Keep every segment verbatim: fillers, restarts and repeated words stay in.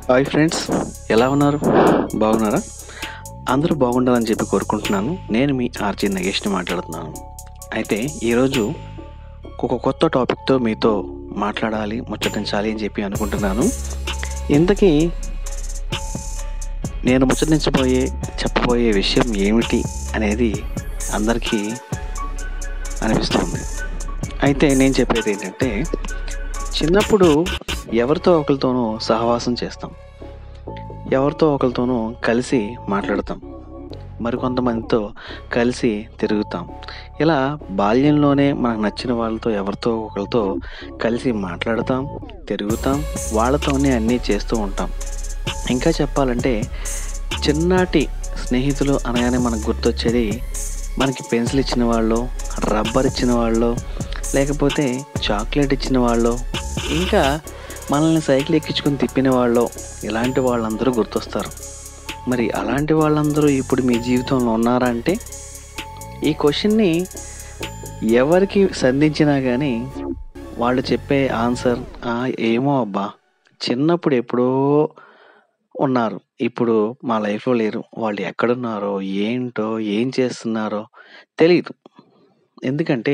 Hi friends, ఎలా ఉన్నారు? బాగున్నారా? అందరూ బాగుండాలని చెప్పి కోరుకుంటున్నాను. నేను మీ ఆర్జీ నగేష్ని మాట్లాడుతున్నాను. అయితే ఈరోజు ఒక కొత్త టాపిక్తో మీతో మాట్లాడాలి, ముచ్చటించాలి అని చెప్పి అనుకుంటున్నాను. ఇంతకీ నేను ముచ్చటించబోయే చెప్పబోయే విషయం ఏమిటి అనేది అందరికీ అనిపిస్తుంది. అయితే నేను చెప్పేది ఏంటంటే, చిన్నప్పుడు ఎవరితో ఒకరితోనూ సహవాసం చేస్తాం, ఎవరితో ఒకరితోనూ కలిసి మాట్లాడతాం, మరికొంతమందితో కలిసి తిరుగుతాం. ఇలా బాల్యంలోనే మనకు నచ్చిన వాళ్ళతో ఎవరితో ఒకరితో కలిసి మాట్లాడతాం, తిరుగుతాం, వాళ్ళతోనే అన్నీ చేస్తూ ఉంటాం. ఇంకా చెప్పాలంటే చిన్నటి స్నేహితులు అనగానే మనకు గుర్తొచ్చేది మనకి పెన్సిల్ ఇచ్చిన వాళ్ళు, రబ్బర్ ఇచ్చిన వాళ్ళు, లేకపోతే చాక్లెట్ ఇచ్చిన వాళ్ళు, ఇంకా మనల్ని సైకిల్ ఎక్కించుకొని తిప్పిన వాళ్ళు, ఇలాంటి వాళ్ళందరూ గుర్తొస్తారు. మరి అలాంటి వాళ్ళందరూ ఇప్పుడు మీ జీవితంలో ఉన్నారా అంటే, ఈ క్వశ్చన్ని ఎవరికి సంధించినా కానీ వాళ్ళు చెప్పే ఆన్సర్ ఏమో అబ్బా, చిన్నప్పుడు ఎప్పుడో ఉన్నారు, ఇప్పుడు మా లైఫ్లో లేరు, వాళ్ళు ఎక్కడున్నారో ఏంటో ఏం చేస్తున్నారో తెలియదు. ఎందుకంటే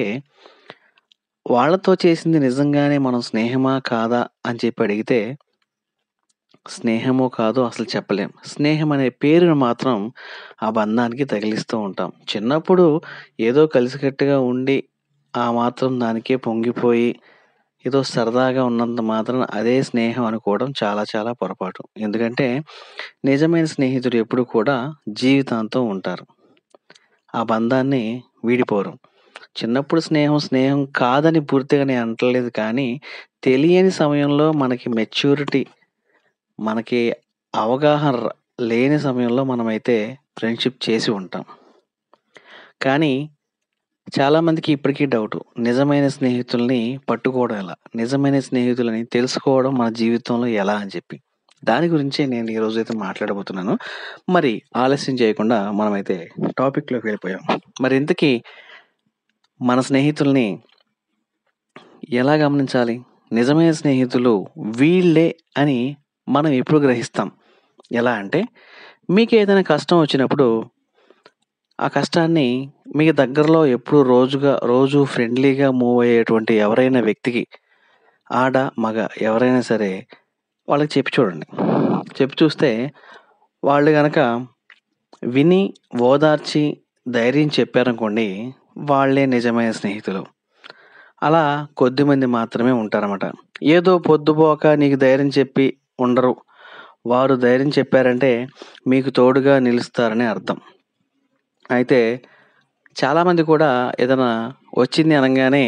వాళ్ళతో చేసింది నిజంగానే మనం స్నేహమా కాదా అని చెప్పి అడిగితే స్నేహమో కాదో అసలు చెప్పలేం. స్నేహం అనే పేరును మాత్రం ఆ బంధానికి తగిలిస్తూ ఉంటాం. చిన్నప్పుడు ఏదో కలిసికట్టుగా ఉండి ఆ మాత్రం దానికే పొంగిపోయి ఏదో సరదాగా ఉన్నంత మాత్రం అదే స్నేహం అనుకోవడం చాలా చాలా పొరపాటు. ఎందుకంటే నిజమైన స్నేహితుడు ఎప్పుడు కూడా జీవితాంతం ఉంటారు, ఆ బంధాన్ని వీడిపోరు. చిన్నప్పుడు స్నేహం స్నేహం కాదని పూర్తిగా నేను అంటలేదు, కానీ తెలియని సమయంలో మనకి మెచ్యూరిటీ, మనకి అవగాహన ర- లేని సమయంలో మనమైతే ఫ్రెండ్షిప్ చేసి ఉంటాం. కానీ చాలామందికి ఇప్పటికీ డౌటు, నిజమైన స్నేహితుల్ని పట్టుకోవడం ఎలా, నిజమైన స్నేహితులని తెలుసుకోవడం మన జీవితంలో ఎలా అని చెప్పి. దాని గురించే నేను ఈరోజు అయితే మాట్లాడబోతున్నాను. మరి ఆలస్యం చేయకుండా మనమైతే టాపిక్లోకి వెళ్ళిపోయాం. మరి ఇంతకీ మన స్నేహితుల్ని ఎలా గమనించాలి? నిజమైన స్నేహితులు వీళ్ళే అని మనం ఎప్పుడు గ్రహిస్తాం? ఎలా అంటే, మీకు ఏదైనా కష్టం వచ్చినప్పుడు ఆ కష్టాన్ని మీకు దగ్గరలో ఎప్పుడు రోజుగా రోజు ఫ్రెండ్లీగా మూవ్ అయ్యేటువంటి ఎవరైనా వ్యక్తికి, ఆడ మగ ఎవరైనా సరే, వాళ్ళకి చెప్పి చూడండి. చెప్పి చూస్తే వాళ్ళు గనక విని ఓదార్చి ధైర్యం చెప్పారనుకోండి, వాళ్ళే నిజమైన స్నేహితులు. అలా కొద్దిమంది మాత్రమే ఉంటారన్నమాట. ఏదో పొద్దుపోక నీకు ధైర్యం చెప్పి ఉండరు. వారు ధైర్యం చెప్పారంటే మీకు తోడుగా నిలుస్తారని అర్థం. అయితే చాలామంది కూడా ఏదైనా వచ్చింది అనగానే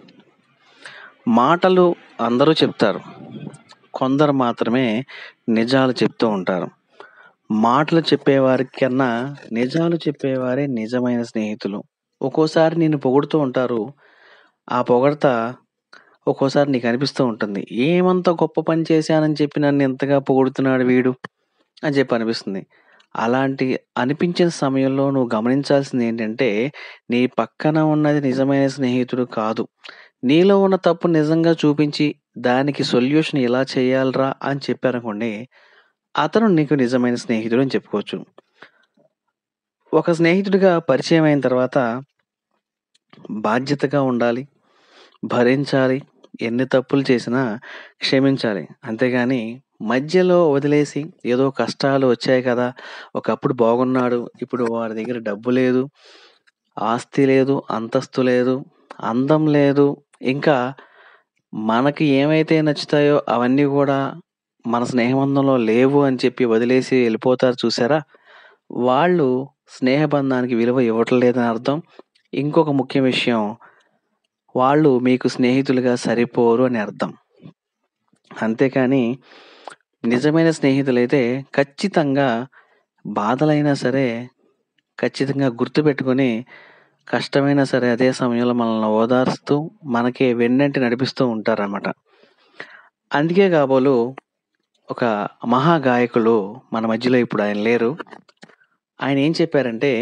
మాటలు అందరూ చెప్తారు, కొందరు మాత్రమే నిజాలు చెప్తూ ఉంటారు. మాటలు చెప్పేవారి కన్నా నిజాలు చెప్పేవారే నిజమైన స్నేహితులు. ఒక్కోసారి నిన్ను పొగుడుతూ ఉంటారు, ఆ పొగడ్త ఒక్కోసారి నీకు అనిపిస్తూ ఉంటుంది, ఏమంత గొప్ప పని చేశానని చెప్పి నన్ను ఎంతగా పొగుడుతున్నాడు వీడు అని చెప్పి అనిపిస్తుంది. అలాంటి అనిపించిన సమయంలో నువ్వు గమనించాల్సింది ఏంటంటే, నీ పక్కన ఉన్నది నిజమైన స్నేహితుడు కాదు. నీలో ఉన్న తప్పు నిజంగా చూపించి దానికి సొల్యూషన్ ఇలా చేయాలిరా అని చెప్పారనుకోండి, అతను నీకు నిజమైన స్నేహితుడు అని చెప్పుకోవచ్చు. ఒక స్నేహితుడిగా పరిచయం అయిన తర్వాత బాధ్యతగా ఉండాలి, భరించాలి, ఎన్ని తప్పులు చేసినా క్షమించాలి. అంతేగాని మధ్యలో వదిలేసి ఏదో కష్టాలు వచ్చాయి కదా, ఒకప్పుడు బాగున్నాడు, ఇప్పుడు వాడి దగ్గర డబ్బు లేదు, ఆస్తి లేదు, అంతస్తు లేదు, అందం లేదు, ఇంకా మనకి ఏమైతే నచ్చుతాయో అవన్నీ కూడా మన స్నేహబంధంలో లేవు అని చెప్పి వదిలేసి వెళ్ళిపోతారు చూసారా, వాళ్ళు స్నేహబంధానికి విలువ ఇవ్వటం లేదని అర్థం. ఇంకొక ముఖ్య విషయం, వాళ్ళు మీకు స్నేహితులుగా సరిపోరు అని అర్థం. అంతేకాని నిజమైన స్నేహితులైతే ఖచ్చితంగా బాధలైనా సరే ఖచ్చితంగా గుర్తుపెట్టుకొని, కష్టమైనా సరే అదే సమయంలో మనల్ని ఓదార్స్తూ మనకి వెన్నంటి నడిపిస్తూ ఉంటారన్నమాట. అందుకే కాబోలు ఒక మహా గాయకులు మన మధ్యలో ఇప్పుడు ఆయన లేరు. ఆయన ఏం చెప్పారంటే,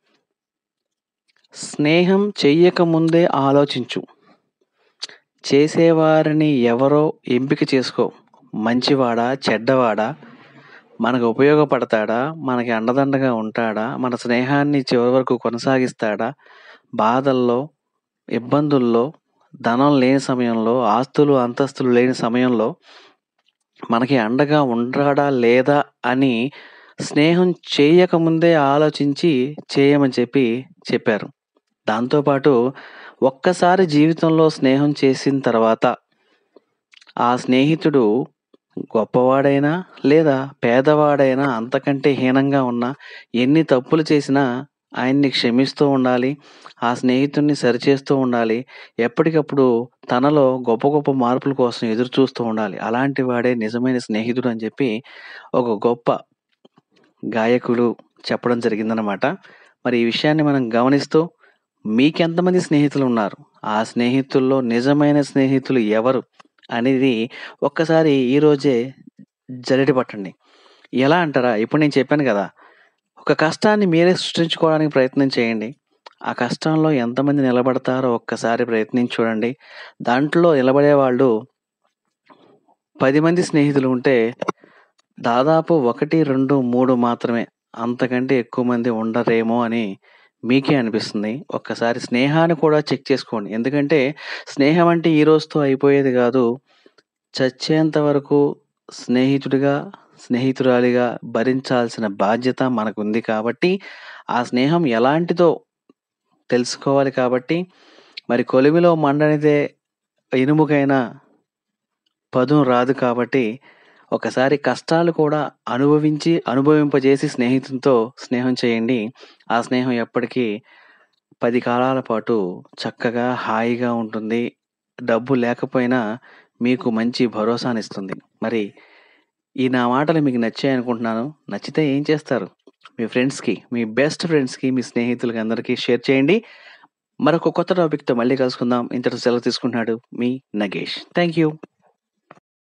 స్నేహం చెయ్యక ముందే ఆలోచించు, చేసేవారిని ఎవరో ఎంపిక చేసుకో, మంచివాడా చెడ్డవాడా మనకు ఉపయోగపడతాడా? మనకి అండదండగా ఉంటాడా? మన స్నేహాన్ని చివరి వరకు కొనసాగిస్తాడా? బాధల్లో, ఇబ్బందుల్లో, ధనం లేని సమయంలో, ఆస్తులు, అంతస్తులు లేని సమయంలో మనకి అండగా ఉంటాడా? లేదా? అని స్నేహం చేయకముందే ఆలోచించి చేయమని చెప్పి చెప్పారు. దాంతో పాటు ఒక్కసారి జీవితంలో స్నేహం చేసిన తర్వాత ఆ స్నేహితుడు గొప్పవాడైనా, లేదా పేదవాడైనా, అంతకంటే హీనంగా ఉన్నా, ఎన్ని తప్పులు చేసినా ఆయన్ని క్షమిస్తూ ఉండాలి. ఆ స్నేహితుడిని సరిచేస్తూ ఉండాలి. ఎప్పటికప్పుడు తనలో గొప్ప గొప్ప మార్పుల కోసం ఎదురు చూస్తూ ఉండాలి. అలాంటి వాడే నిజమైన స్నేహితుడు అని చెప్పి ఒక గొప్ప గాయకుడు చెప్పడం జరిగిందనమాట. మరి ఈ విషయాన్ని మనం గమనిస్తూ మీకెంతమంది స్నేహితులున్నారు? ఆ స్నేహితుల్లో నిజమైన స్నేహితులు ఎవరు? అనేది ఒక్కసారి ఈరోజే జల్లెడ పట్టండి. ఎలా అంటారా? ఇప్పుడు నేను చెప్పాను గదా! ఒక కష్టాన్ని మీరే సృష్టించుకోవడానికి ప్రయత్నం చేయండి. ఆ కష్టంలో ఎంతమంది నిలబడతారో ఒక్కసారి ప్రయత్నించి చూడండి. దాంట్లో నిలబడేవాళ్ళు పది మంది స్నేహితులు ఉంటే దాదాపు ఒకటి, రెండు, మూడు మాత్రమే. అంతకంటే ఎక్కువ మంది ఉండరేమో అని మీకే అనిపిస్తుంది. ఒక్కసారి స్నేహాన్ని కూడా చెక్ చేసుకోండి. ఎందుకంటే స్నేహం అంటే ఈ రోజుతో అయిపోయేది గాదు. చచ్చేంత వరకు స్నేహితుడిగా, స్నేహితురాలిగా భరించాల్సిన బాధ్యత మనకుంది కాబట్టి, ఆ స్నేహం ఎలాంటిదో తెలుసుకోవాలి కాబట్టి, మరి కొలిమిలో మండనిదే ఇనుముకైనా పదును రాదు కాబట్టి, ఒకసారి కష్టాలు కూడా అనుభవించి, అనుభవింపజేసి స్నేహితునితో స్నేహం చేయండి. ఆ స్నేహం ఎప్పటికీ పది కాలాల పాటు చక్కగా, హాయిగా ఉంటుంది. డబ్బు లేకపోయినా మీకు మంచి భరోసానిస్తుంది. మరి ఈ నా మాటలు మీకు నచ్చాయనుకుంటున్నాను. నచ్చితే ఏం చేస్తారు? మీ ఫ్రెండ్స్‌కి, మీ బెస్ట్ ఫ్రెండ్స్‌కి, మీ స్నేహితులకి అందరికీ షేర్ చేయండి. మరొక కొత్త టాపిక్‌తో మళ్ళీ కలుసుకుందాం. ఇంతటితో సెలవు తీసుకుంటున్నాడు మీ నగేష్. Thank you.